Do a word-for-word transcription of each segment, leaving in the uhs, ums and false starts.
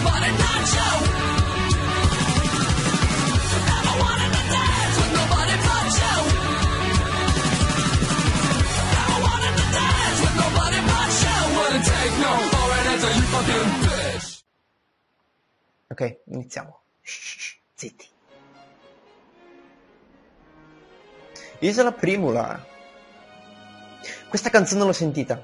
Ok, iniziamo. Shh, zitti. Isola Primula. Questa canzone l'ho sentita.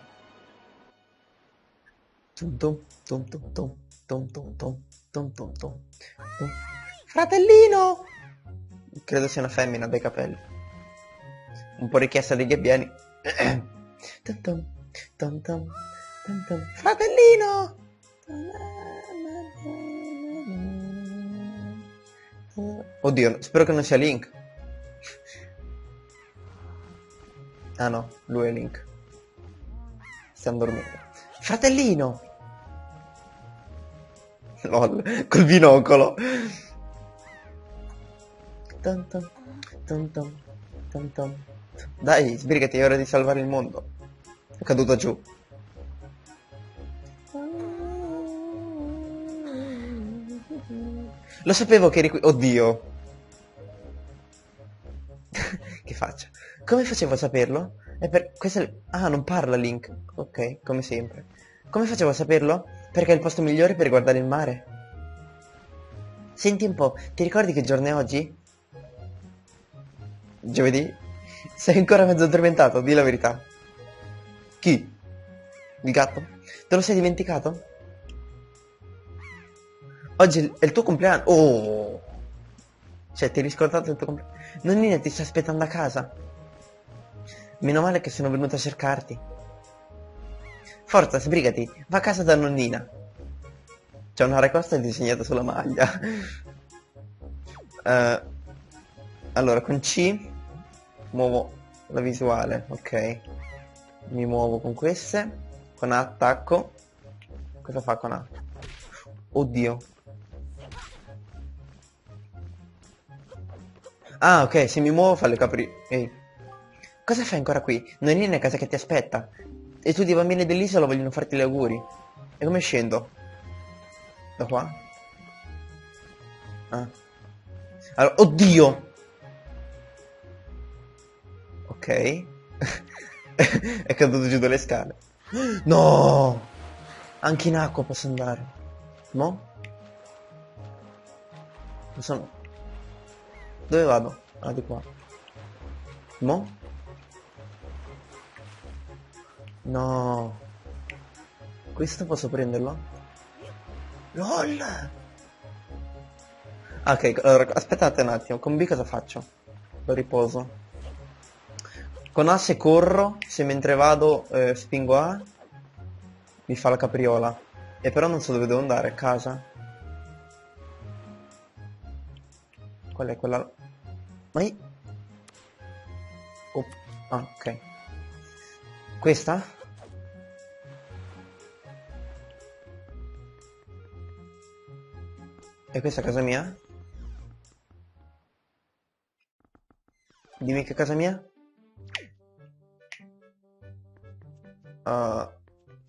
Tum tum tum tum tum tum tum tum tum tum tum. Fratellino! Credo sia una femmina dai capelli. Un po' richiesta dei gabbiani. Tum tum tum tum tum tum. Fratellino! Oddio, spero che non sia Link. Ah no, lui è Link. Stiamo dormendo. Fratellino! Lol, col binocolo. Tum tum, tum tum, tum tum. Dai, sbrigati, è ora di salvare il mondo. È caduto giù. Lo sapevo che eri qui. Oddio. Che faccia. Come facevo a saperlo? È per... Questa è... Ah, non parla Link. Ok, come sempre. Come facevo a saperlo? Perché è il posto migliore per guardare il mare. Senti un po', ti ricordi che giorno è oggi? Giovedì? Sei ancora mezzo addormentato, di la verità. Chi? Il gatto? Te lo sei dimenticato? Oggi è il tuo compleanno. Oh! Cioè, ti eri scordato il tuo compleanno. Nonnina ti sta aspettando a casa. Meno male che sono venuta a cercarti. Forza, sbrigati, va a casa da nonnina. C'è una racosta disegnata sulla maglia. uh, allora, con C muovo la visuale, ok. Mi muovo con queste. Con A attacco. Cosa fa con A? Oddio. Ah, ok, se mi muovo fa le capri... Ehi. Cosa fai ancora qui? Nonnina è a casa che ti aspetta. E tutti i bambini dell'isola vogliono farti gli auguri. E come scendo? Da qua? Ah. Allora, oddio! Ok. È caduto giù dalle scale. No! Anche in acqua posso andare. Mo? Sono... Dove vado? Ah, di qua. Mo? No. Questo posso prenderlo? LOL! Ah, ok, allora, aspettate un attimo. Con B cosa faccio? Lo riposo. Con A se corro, se mentre vado eh, spingo A, mi fa la capriola. E però non so dove devo andare, a casa. Qual è quella? Mai? Oh. Ah, ok. Questa? E questa è casa mia? Dimmi che è casa mia? Uh...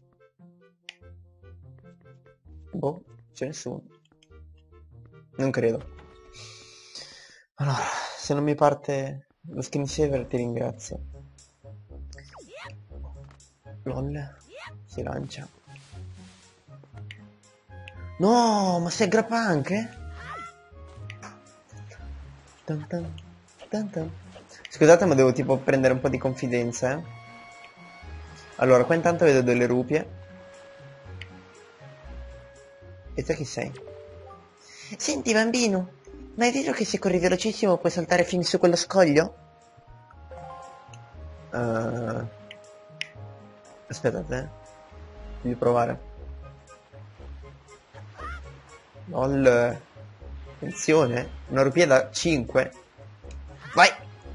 Boh, c'è nessuno. Non credo. Allora, se non mi parte lo screensaver ti ringrazio. LOL. Si lancia. No, ma si aggrappa anche? Tan tan, tan tan. Scusate, ma devo tipo prendere un po' di confidenza, eh. Allora, qua intanto vedo delle rupie. E te chi sei? Senti, bambino, ma è vero che se corri velocissimo puoi saltare fin su quello scoglio? Uh... Aspettate, eh. Devi provare. LOL. Attenzione. Una rupia da cinque. Vai.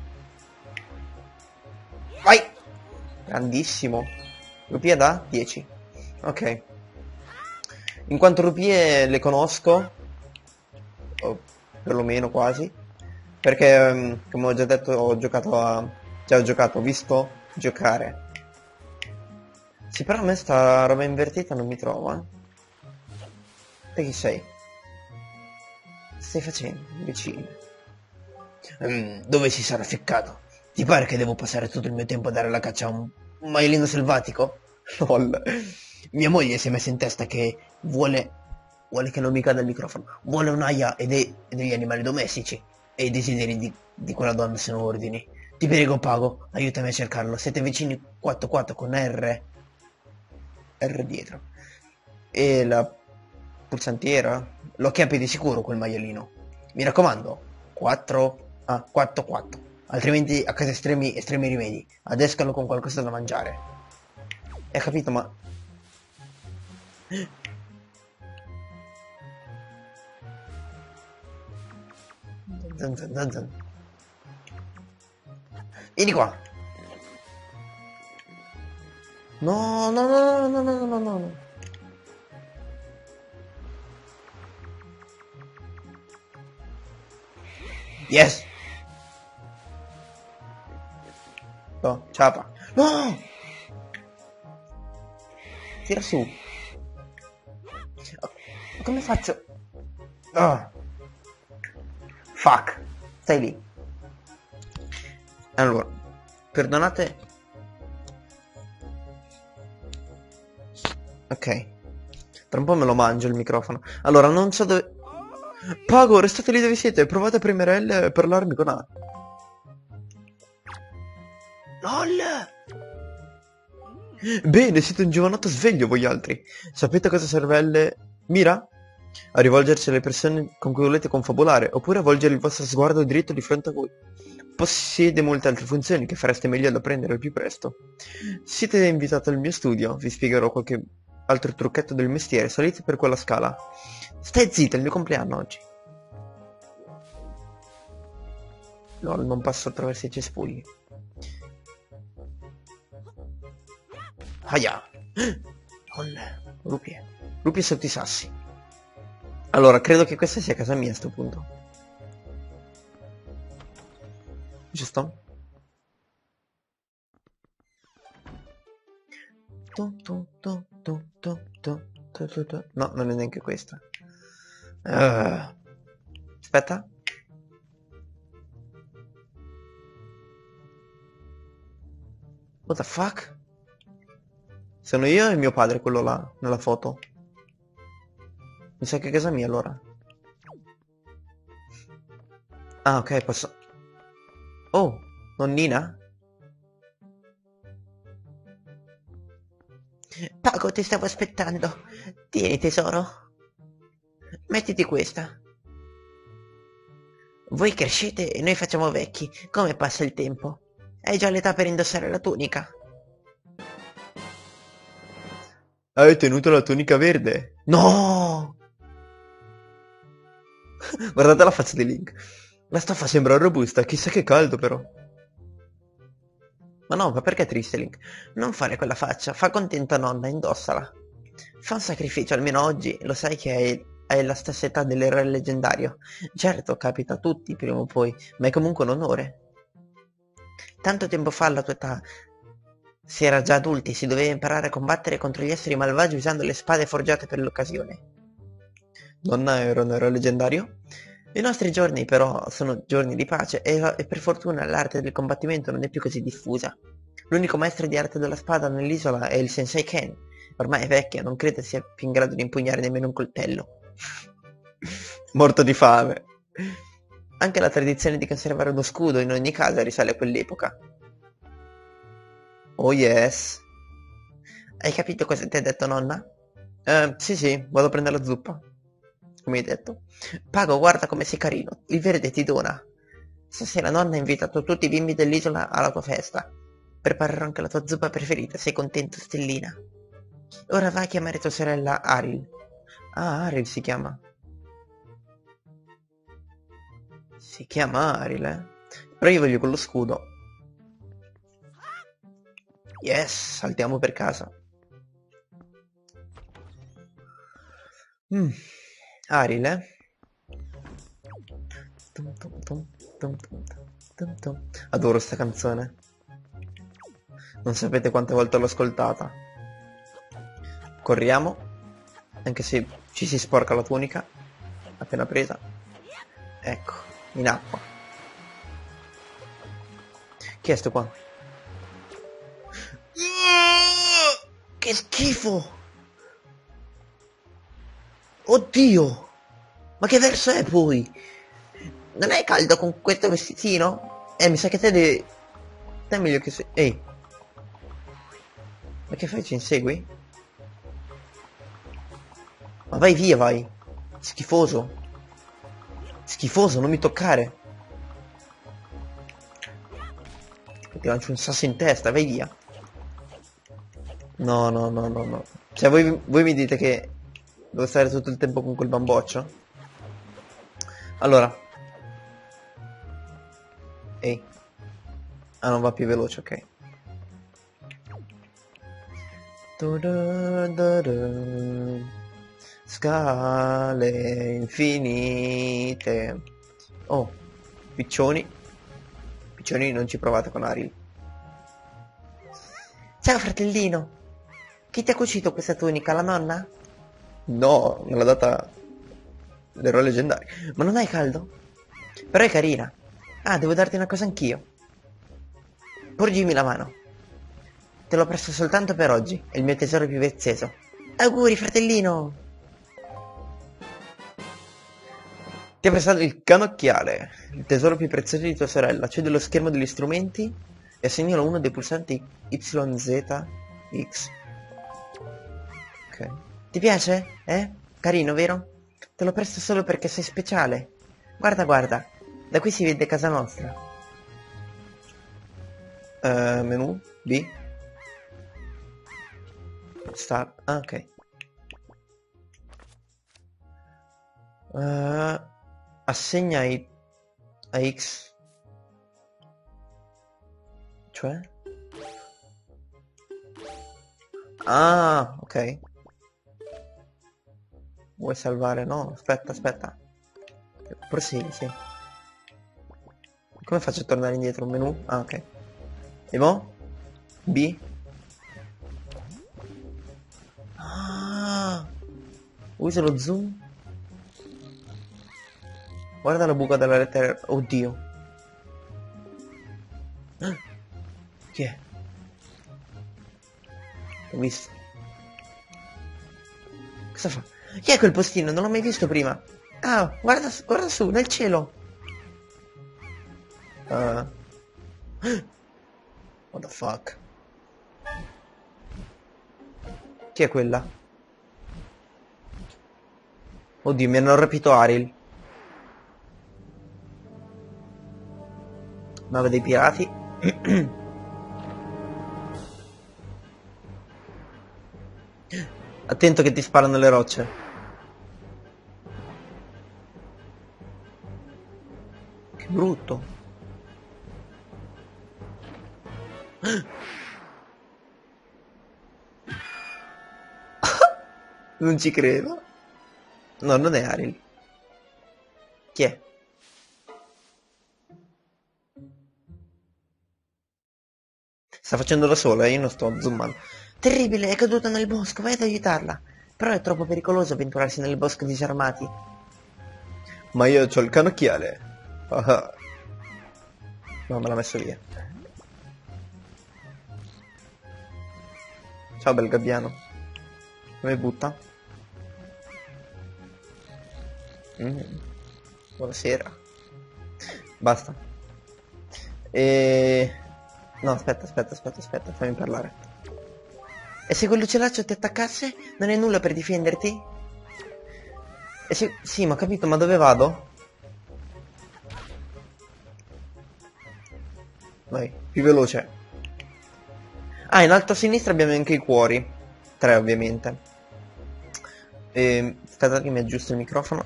Vai. Grandissimo. Rupia da dieci. Ok. In quanto rupie le conosco, o perlomeno quasi, perché um, come ho già detto ho giocato a... Già ho giocato, ho visto giocare. Sì, però a me sta roba invertita non mi trova. Te chi sei? Stai facendo, imbecille? Mm, dove si sarà ficcato? Ti pare che devo passare tutto il mio tempo a dare la caccia a un, un maialino selvatico? Lol. Mia moglie si è messa in testa che vuole... Vuole che non mi cada il microfono. Vuole un'aia e, dei, e degli animali domestici. E i desideri di, di quella donna sono ordini. Ti prego, Pago, aiutami a cercarlo. Siete vicini quattro quattro con R... R dietro. E la pulsantiera? Lo chiappi di sicuro quel maialino. Mi raccomando, quattro... Ah, quattro quattro. Altrimenti a casa estremi, estremi rimedi. Adescalo con qualcosa da mangiare. Hai capito, ma... Zan zan zan zan. Vieni qua. No, no, no, no, no, no, no, no. Yes. No, ciapa. No! Tira su. Come faccio? Oh. Fuck. Stai lì. Allora, perdonate. Ok. Tra un po' me lo mangio il microfono. Allora, non so dove... Pago, restate lì dove siete. Provate a premere L e parlarmi con A. LOL! Bene, siete un giovanotto sveglio voi altri. Sapete cosa serve L? Mira? A rivolgersi alle persone con cui volete confabulare, oppure a volgere il vostro sguardo dritto di fronte a voi. Possiede molte altre funzioni che fareste meglio ad apprendere al più presto. Siete invitati al mio studio, vi spiegherò qualche altro trucchetto del mestiere, salite per quella scala. Stai zitta, è il mio compleanno oggi. No, non passo attraverso i cespugli. Aia! Oh, rupie. Rupie sotto i sassi. Allora, credo che questa sia casa mia a sto punto. Giusto? No, non è neanche questa. Uh. Aspetta. What the fuck? Sono io e mio padre quello là, nella foto. Mi sa che è casa mia allora. Ah, ok, posso... Oh, nonnina? Pago, ti stavo aspettando. Tieni, tesoro. Mettiti questa. Voi crescete e noi facciamo vecchi. Come passa il tempo? Hai già l'età per indossare la tunica? Hai tenuto la tunica verde? No! Guardate la faccia di Link. La stoffa sembra robusta, chissà che caldo però. Ma no, ma perché è triste Link? Non fare quella faccia, fa contenta nonna, indossala. Fa un sacrificio, almeno oggi, lo sai che hai, hai la stessa età dell'eroe leggendario. Certo, capita a tutti prima o poi, ma è comunque un onore. Tanto tempo fa alla tua età si era già adulti, si doveva imparare a combattere contro gli esseri malvagi usando le spade forgiate per l'occasione. Nonna era un eroe leggendario? I nostri giorni però sono giorni di pace e, e per fortuna l'arte del combattimento non è più così diffusa. L'unico maestro di arte della spada nell'isola è il Sensei Ken. Ormai è vecchio, non credo sia più in grado di impugnare nemmeno un coltello. Morto di fame. Anche la tradizione di conservare uno scudo in ogni casa risale a quell'epoca. Oh yes. Hai capito cosa ti ha detto nonna? Eh, sì sì, vado a prendere la zuppa. Come hai detto. Pago, guarda come sei carino. Il verde ti dona. Stasera nonna ha invitato tutti i bimbi dell'isola alla tua festa. Preparerò anche la tua zuppa preferita, sei contento, stellina? Ora vai a chiamare tua sorella Aril. Ah, Aril si chiama. Si chiama Aril, eh? Però io voglio quello scudo. Yes, saltiamo per casa. Mm. Aril, eh? Tum, tum, tum, tum, tum, tum, tum. Adoro sta canzone. Non sapete quante volte l'ho ascoltata. Corriamo. Anche se ci si sporca la tunica. Appena presa. Ecco, in acqua. Chi è sto qua? Che schifo! Oddio! Ma che verso è poi? Non è caldo con questo vestitino? Eh, mi sa che te devi... Te è meglio che sei... Ehi! Ma che fai? Ci insegui? Ma vai via, vai! Schifoso! Schifoso, non mi toccare! Ti lancio un sasso in testa, vai via! No, no, no, no, no. Cioè, voi, voi mi dite che devo stare tutto il tempo con quel bamboccio? Allora. Ehi. Ah, non va più veloce, ok. Scale infinite. Oh, piccioni. Piccioni, non ci provate con Ariel. Ciao fratellino. Chi ti ha cucito questa tunica, la nonna? No, me l'ha data l'eroe leggendario. Ma non hai caldo? Però è carina. Ah, devo darti una cosa anch'io. Porgimi la mano. Te lo presto soltanto per oggi. È il mio tesoro più prezioso. Auguri, fratellino! Ti ha prestato il canocchiale, il tesoro più prezioso di tua sorella. Accedi allo schermo degli strumenti e segnala uno dei pulsanti Y Z X. Ok. Ti piace? Eh? Carino, vero? Te lo presto solo perché sei speciale. Guarda, guarda. Da qui si vede casa nostra. Uh, menu B. Start. Ah, ok. Uh, assegna i, a X. Cioè? Ah, ok. Vuoi salvare? No, aspetta, aspetta. Prosegui, sì. Come faccio a tornare indietro? Un menu? Ah, ok. E mo? B? Ah! Usa lo zoom? Guarda la buca della lettera. Oddio. Ah, chi è? Ho visto. Cosa fa? Chi è quel postino? Non l'ho mai visto prima. Ah, guarda, guarda su, nel cielo. Uh. What the fuck? Chi è quella? Oddio, mi hanno rapito Ariel. Nave dei pirati. Attento che ti sparano le rocce. Che brutto. Non ci credo. No, non è Ariel. Chi è? Sta facendo da sola, io non sto zoomando. Terribile, è caduta nel bosco, vai ad aiutarla. Però è troppo pericoloso avventurarsi nel bosco disarmati. Ma io c'ho il canocchiale. Ah. No, me l'ha messo via. Ciao bel gabbiano. Come butta? Mm. Buonasera. Basta. E... No, aspetta, aspetta, aspetta, aspetta, fammi parlare. E se quell'uccellaccio ti attaccasse, non hai nulla per difenderti? E se... Sì, ma ho capito, ma dove vado? Vai, più veloce. Ah, in alto a sinistra abbiamo anche i cuori. Tre, ovviamente. E... Aspetta che mi aggiusto il microfono.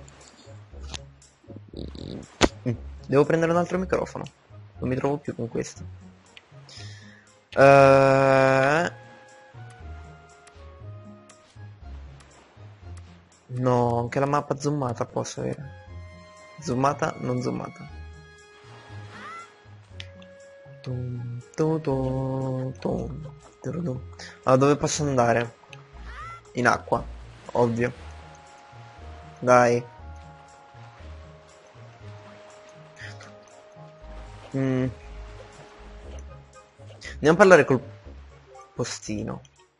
Devo prendere un altro microfono. Non mi trovo più con questo. Uh... No, anche la mappa zoomata posso avere. Zoomata, non zoomata. Tum, tum, tum, tum, tum, tum. Allora, dove posso andare? In acqua. ovvio. Dai. Mm. Andiamo a parlare col postino.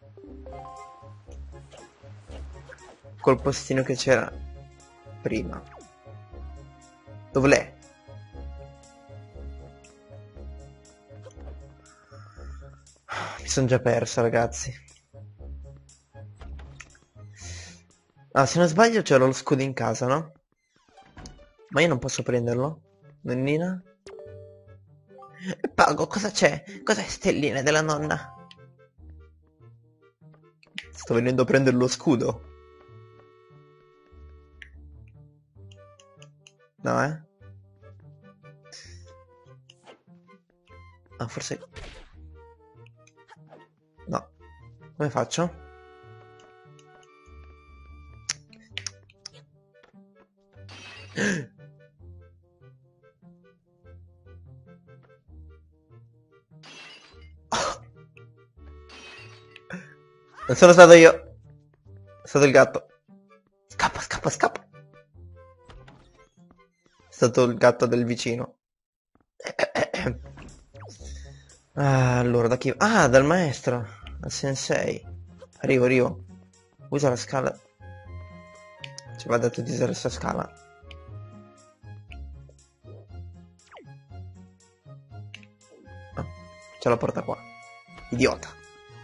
Col postino che c'era prima. Dove l'è? Mi sono già perso, ragazzi. Ah, se non sbaglio c'era lo scudo in casa, no? Ma io non posso prenderlo? Nonnina? Pago, cosa c'è? Cos'è stelline della nonna? Sto venendo a prendere lo scudo. No, eh? Ah, forse... No. Come faccio? Non sono stato io. È stato il gatto. Scappa, scappa, scappa. È stato il gatto del vicino. Ah, allora, da chi... Ah, dal maestro. Dal sensei. Arrivo, arrivo. Usa la scala. Ci va detto di usare questa scala. Ah, ce la porta qua. Idiota.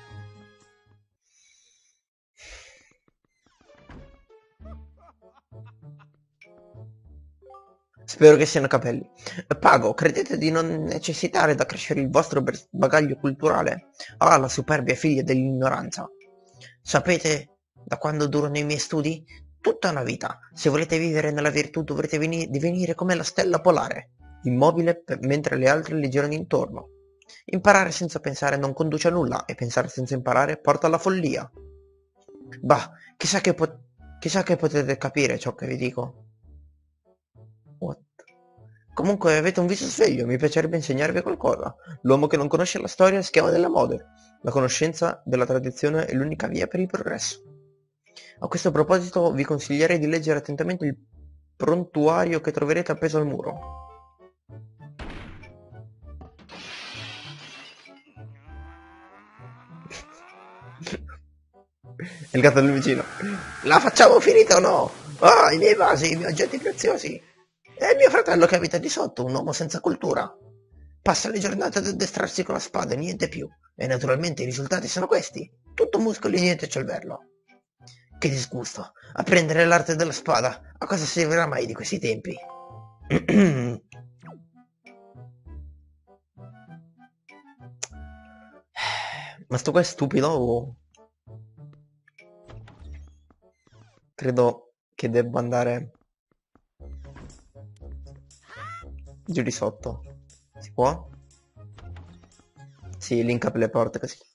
Spero che siano capelli. Pago, credete di non necessitare d'accrescere il vostro bagaglio culturale? Ah, la superbia figlia dell'ignoranza. Sapete da quando durano i miei studi? Tutta una vita. Se volete vivere nella virtù dovrete divenire come la stella polare, immobile mentre le altre le girano intorno. Imparare senza pensare non conduce a nulla e pensare senza imparare porta alla follia. Bah, chissà che, pot chissà che potete capire ciò che vi dico. What? Comunque avete un viso sveglio, mi piacerebbe insegnarvi qualcosa. L'uomo che non conosce la storia è schiavo della moda. La conoscenza della tradizione è l'unica via per il progresso. A questo proposito vi consiglierei di leggere attentamente il prontuario che troverete appeso al muro. È il gatto del vicino. La facciamo finita o no? Ah, oh, i miei vasi, i miei oggetti preziosi. È mio fratello che abita di sotto, un uomo senza cultura. Passa le giornate ad addestrarsi con la spada e niente più. E naturalmente i risultati sono questi. Tutto muscoli e niente cervello. Che disgusto. Apprendere l'arte della spada. A cosa servirà mai di questi tempi? Ma sto qua è stupido o... Credo che debba andare giù di sotto. Si può? Sì, link up le porte così.